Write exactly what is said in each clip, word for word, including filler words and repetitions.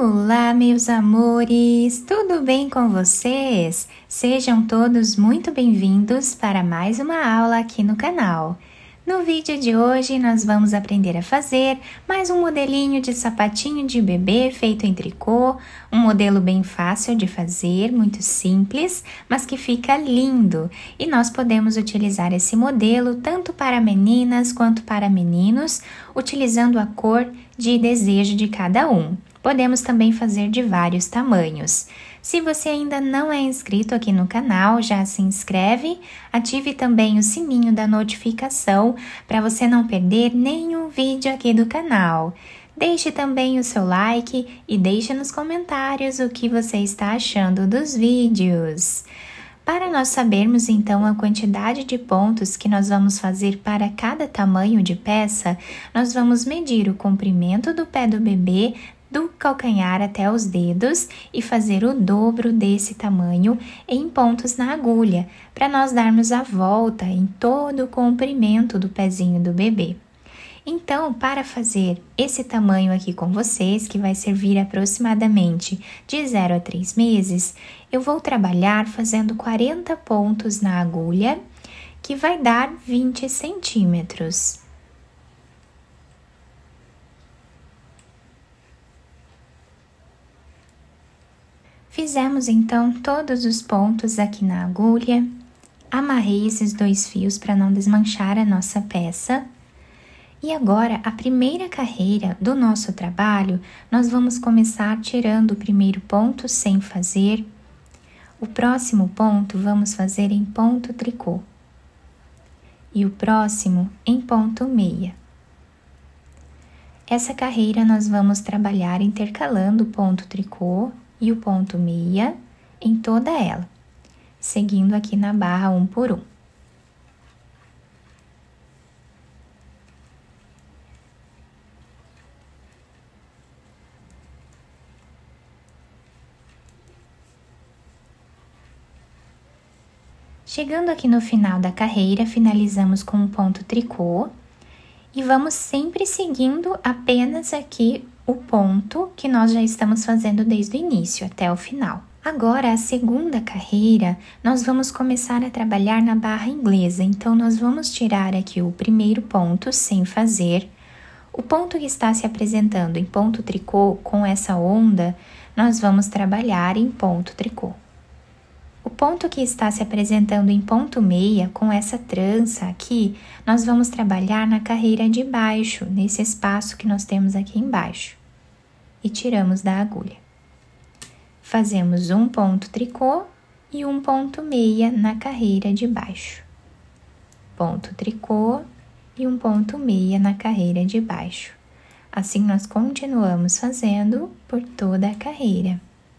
Olá, meus amores! Tudo bem com vocês? Sejam todos muito bem-vindos para mais uma aula aqui no canal. No vídeo de hoje, nós vamos aprender a fazer mais um modelinho de sapatinho de bebê feito em tricô, um modelo bem fácil de fazer, muito simples, mas que fica lindo. E nós podemos utilizar esse modelo tanto para meninas quanto para meninos, utilizando a cor de desejo de cada um. Podemos também fazer de vários tamanhos. Se você ainda não é inscrito aqui no canal, já se inscreve, ative também o sininho da notificação para você não perder nenhum vídeo aqui do canal. Deixe também o seu like e deixe nos comentários o que você está achando dos vídeos. Para nós sabermos então a quantidade de pontos que nós vamos fazer para cada tamanho de peça, nós vamos medir o comprimento do pé do bebê, do calcanhar até os dedos e fazer o dobro desse tamanho em pontos na agulha, para nós darmos a volta em todo o comprimento do pezinho do bebê. Então, para fazer esse tamanho aqui com vocês, que vai servir aproximadamente de zero a três meses, eu vou trabalhar fazendo quarenta pontos na agulha, que vai dar vinte centímetros. Fizemos então todos os pontos aqui na agulha, amarrei esses dois fios para não desmanchar a nossa peça. E agora, a primeira carreira do nosso trabalho, nós vamos começar tirando o primeiro ponto sem fazer. O próximo ponto vamos fazer em ponto tricô. E o próximo em ponto meia. Essa carreira nós vamos trabalhar intercalando o ponto tricô e o ponto meia em toda ela, seguindo aqui na barra um por um. Chegando aqui no final da carreira, finalizamos com um ponto tricô e vamos sempre seguindo apenas aqui o ponto que nós já estamos fazendo desde o início até o final. Agora, a segunda carreira, nós vamos começar a trabalhar na barra inglesa. Então, nós vamos tirar aqui o primeiro ponto sem fazer. O ponto que está se apresentando em ponto tricô com essa onda, nós vamos trabalhar em ponto tricô. O ponto que está se apresentando em ponto meia, com essa trança aqui, nós vamos trabalhar na carreira de baixo, nesse espaço que nós temos aqui embaixo. E tiramos da agulha. Fazemos um ponto tricô e um ponto meia na carreira de baixo. Ponto tricô e um ponto meia na carreira de baixo. Assim, nós continuamos fazendo por toda a carreira.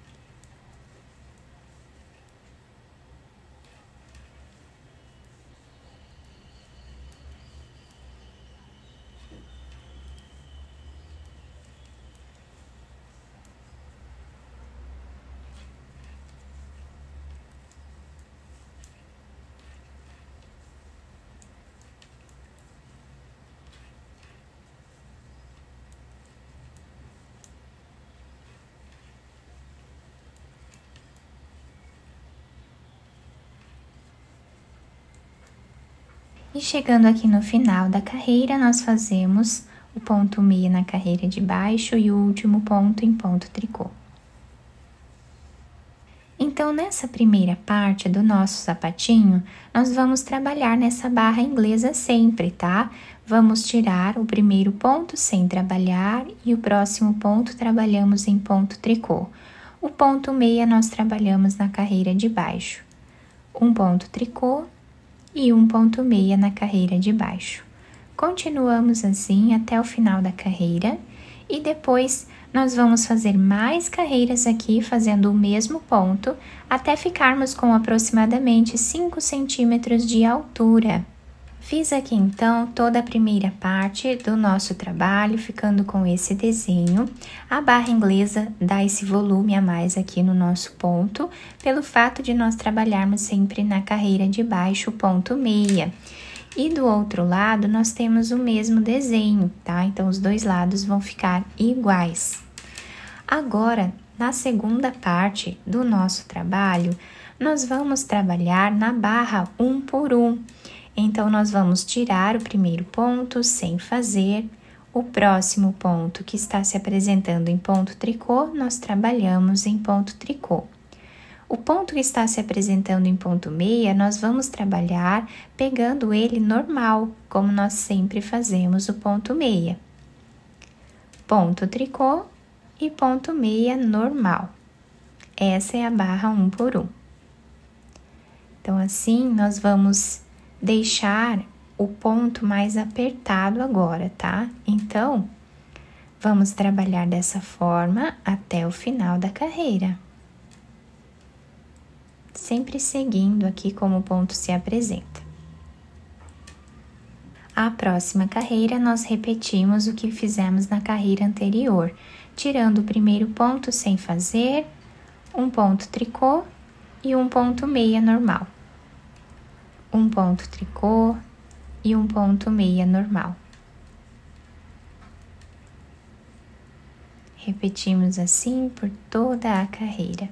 E chegando aqui no final da carreira, nós fazemos o ponto meia na carreira de baixo e o último ponto em ponto tricô. Então, nessa primeira parte do nosso sapatinho, nós vamos trabalhar nessa barra inglesa sempre, tá? Vamos tirar o primeiro ponto sem trabalhar e o próximo ponto trabalhamos em ponto tricô. O ponto meia nós trabalhamos na carreira de baixo. Um ponto tricô e um ponto meia na carreira de baixo. Continuamos assim até o final da carreira e depois nós vamos fazer mais carreiras aqui fazendo o mesmo ponto até ficarmos com aproximadamente cinco centímetros de altura. Fiz aqui então toda a primeira parte do nosso trabalho, ficando com esse desenho. A barra inglesa dá esse volume a mais aqui no nosso ponto, pelo fato de nós trabalharmos sempre na carreira de baixo, ponto meia. E do outro lado, nós temos o mesmo desenho, tá? Então, os dois lados vão ficar iguais. Agora, na segunda parte do nosso trabalho, nós vamos trabalhar na barra um por um. Então, nós vamos tirar o primeiro ponto sem fazer. O próximo ponto que está se apresentando em ponto tricô, nós trabalhamos em ponto tricô. O ponto que está se apresentando em ponto meia, nós vamos trabalhar pegando ele normal, como nós sempre fazemos o ponto meia. Ponto tricô e ponto meia normal. Essa é a barra um por um. Então, assim, nós vamos deixar o ponto mais apertado agora, tá? Então, vamos trabalhar dessa forma até o final da carreira. Sempre seguindo aqui como o ponto se apresenta. A próxima carreira, nós repetimos o que fizemos na carreira anterior, tirando o primeiro ponto sem fazer, um ponto tricô e um ponto meia normal. Um ponto tricô e um ponto meia normal. Repetimos assim por toda a carreira.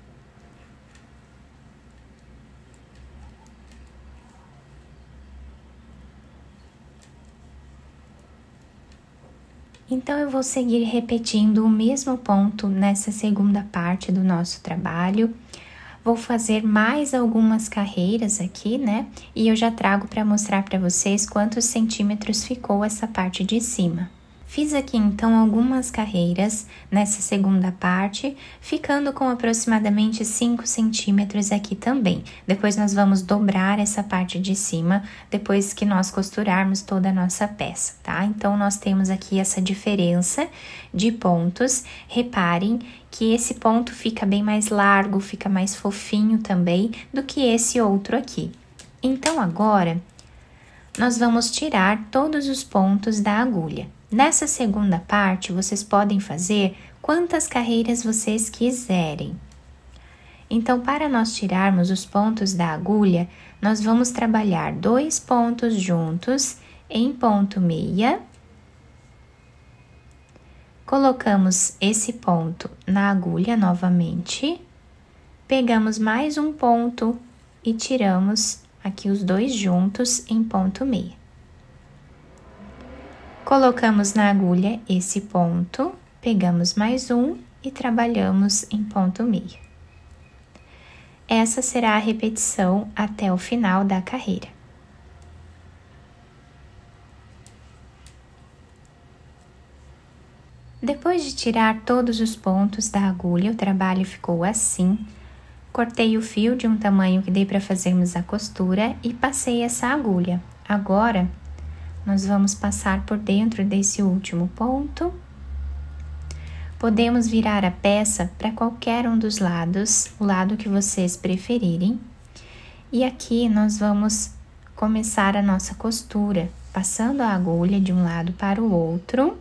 Então, eu vou seguir repetindo o mesmo ponto nessa segunda parte do nosso trabalho. Vou fazer mais algumas carreiras aqui, né? E eu já trago para mostrar para vocês quantos centímetros ficou essa parte de cima. Fiz aqui, então, algumas carreiras nessa segunda parte, ficando com aproximadamente cinco centímetros aqui também. Depois, nós vamos dobrar essa parte de cima, depois que nós costurarmos toda a nossa peça, tá? Então, nós temos aqui essa diferença de pontos. Reparem que esse ponto fica bem mais largo, fica mais fofinho também do que esse outro aqui. Então, agora, nós vamos tirar todos os pontos da agulha. Nessa segunda parte, vocês podem fazer quantas carreiras vocês quiserem. Então, para nós tirarmos os pontos da agulha, nós vamos trabalhar dois pontos juntos em ponto meia. Colocamos esse ponto na agulha novamente. Pegamos mais um ponto e tiramos aqui os dois juntos em ponto meia. Colocamos na agulha esse ponto, pegamos mais um e trabalhamos em ponto meia. Essa será a repetição até o final da carreira. Depois de tirar todos os pontos da agulha, o trabalho ficou assim. Cortei o fio de um tamanho que dê para fazermos a costura e passei essa agulha. Agora, nós vamos passar por dentro desse último ponto. Podemos virar a peça para qualquer um dos lados, o lado que vocês preferirem. E aqui nós vamos começar a nossa costura, passando a agulha de um lado para o outro.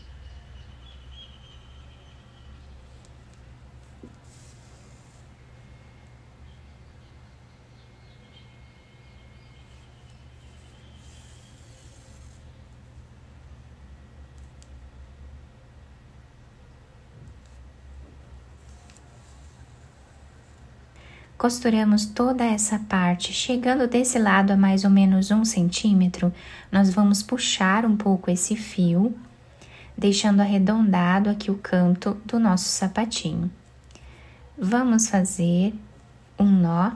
Costuramos toda essa parte, chegando desse lado a mais ou menos um centímetro, nós vamos puxar um pouco esse fio, deixando arredondado aqui o canto do nosso sapatinho. Vamos fazer um nó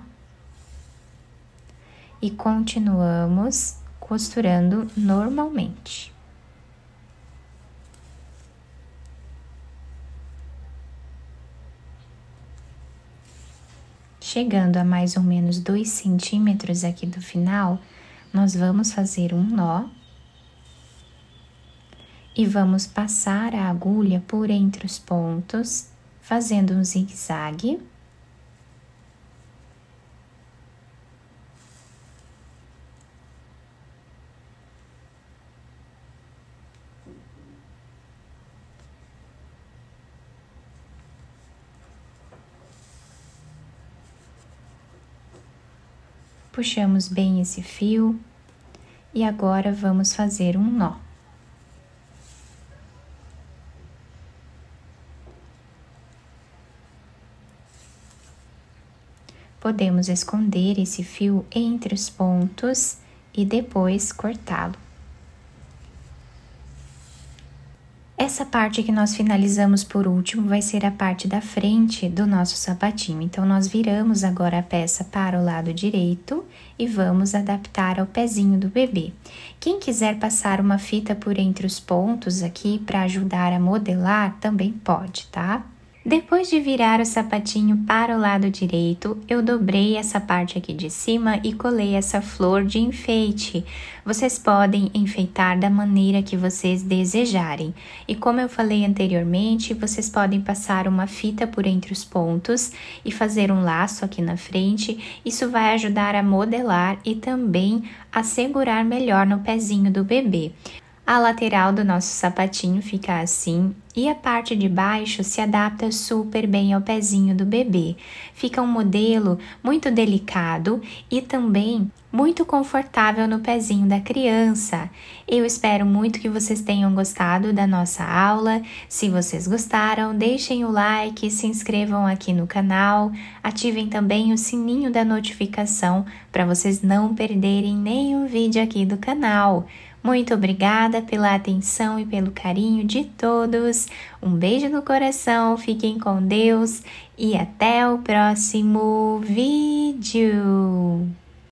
e continuamos costurando normalmente. Chegando a mais ou menos dois centímetros aqui do final, nós vamos fazer um nó e vamos passar a agulha por entre os pontos, fazendo um zigue-zague. Puxamos bem esse fio e agora vamos fazer um nó. podemos esconder esse fio entre os pontos e depois cortá-lo. Essa parte que nós finalizamos por último vai ser a parte da frente do nosso sapatinho. Então, nós viramos agora a peça para o lado direito e vamos adaptar ao pezinho do bebê. Quem quiser passar uma fita por entre os pontos aqui para ajudar a modelar, também pode, tá? Depois de virar o sapatinho para o lado direito, eu dobrei essa parte aqui de cima e colei essa flor de enfeite. Vocês podem enfeitar da maneira que vocês desejarem. E como eu falei anteriormente, vocês podem passar uma fita por entre os pontos e fazer um laço aqui na frente. Isso vai ajudar a modelar e também a segurar melhor no pezinho do bebê. A lateral do nosso sapatinho fica assim e a parte de baixo se adapta super bem ao pezinho do bebê. Fica um modelo muito delicado e também muito confortável no pezinho da criança. Eu espero muito que vocês tenham gostado da nossa aula. Se vocês gostaram, deixem o like, se inscrevam aqui no canal, ativem também o sininho da notificação para vocês não perderem nenhum vídeo aqui do canal. Muito obrigada pela atenção e pelo carinho de todos. Um beijo no coração, fiquem com Deus e até o próximo vídeo.